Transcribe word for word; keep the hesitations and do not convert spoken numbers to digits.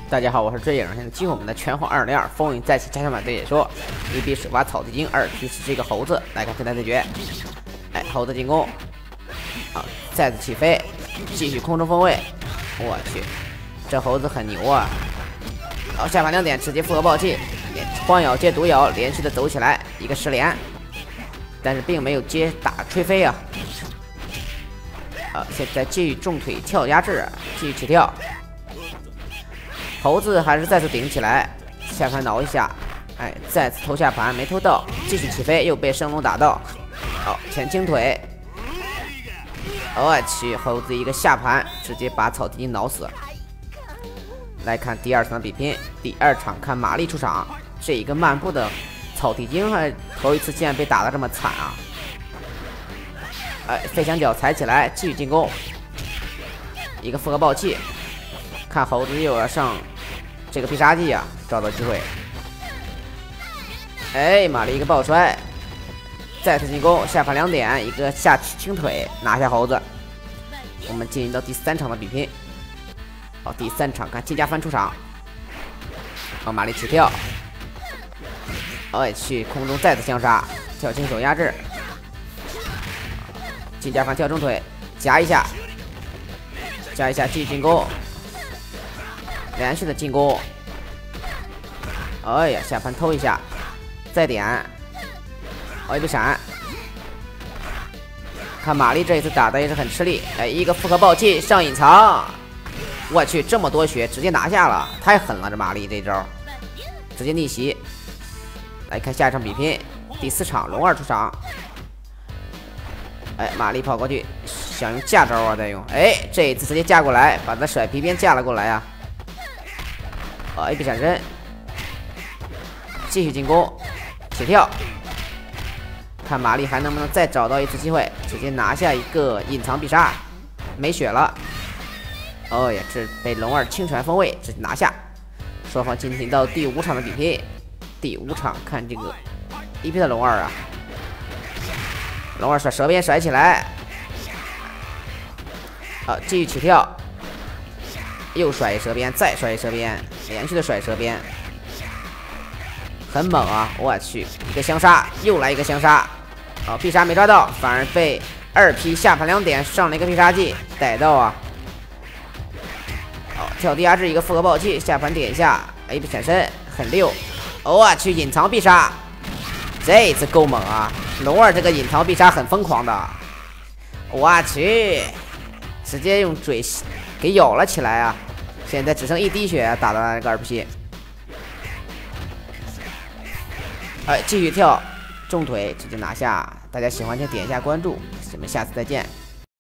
大家好，我是追影，现在进入我们的拳皇二零二风云再起加强版对解说。一比首发草地精，二 P 是这个猴子。来看这台对决，哎，猴子进攻，啊，再次起飞，继续空中风位。我去，这猴子很牛啊！然后下盘两点直接复合暴击，荒咬接毒咬，连续的走起来，一个十连，但是并没有接打吹飞啊。啊，现在继续重腿跳压制，继续起跳。 猴子还是再次顶起来，下盘挠一下，哎，再次偷下盘没偷到，继续起飞又被升龙打到，哦，前倾腿，我去，猴子一个下盘直接把草地精挠死。来看第二场的比拼，第二场看玛丽出场，这一个漫步的草地精还头一次竟然被打得这么惨啊！哎，飞翔脚踩起来，继续进攻，一个复合暴气。 看猴子又要上这个必杀技啊，找到机会。哎，玛丽一个爆摔，再次进攻，下盘两点，一个下轻腿拿下猴子。我们进入到第三场的比拼。好，第三场看金家帆出场。好，玛丽起跳，哎，去空中再次相杀，跳轻手压制。金家帆跳中腿，夹一下，夹一下，继续进攻。 连续的进攻，哎呀，下盘偷一下，再点，哦，一个闪。看玛丽这一次打的也是很吃力，哎，一个复合暴气上隐藏，我去，这么多血直接拿下了，太狠了，这玛丽这招，直接逆袭。来看下一场比拼，第四场龙二出场，哎，玛丽跑过去想用架招啊，再用，哎，这一次直接架过来，把他甩皮鞭架了过来啊。 啊 ！A B 闪身，继续进攻，起跳，看玛丽还能不能再找到一次机会，直接拿下一个隐藏必杀，没血了。哦呀，这被龙二轻传风位直接拿下。双方进行到第五场的比拼，第五场看这个一 P 的龙二啊，龙二甩蛇鞭甩起来，啊，继续起跳。 又甩一蛇鞭，再甩一蛇鞭，连续的甩蛇鞭，很猛啊！我去，一个相杀，又来一个相杀，哦，必杀没抓到，反而被二 P 下盘两点上了一个必杀技逮到啊！哦，跳地压制一个复合暴气，下盘点一下 ，A P 闪身很溜，我去，隐藏必杀，这次够猛啊！龙二这个隐藏必杀很疯狂的，我去，直接用嘴给咬了起来啊！ 现在只剩一滴血，打到那个二 P。哎，继续跳，重腿直接拿下。大家喜欢请点一下关注，咱们下次再见。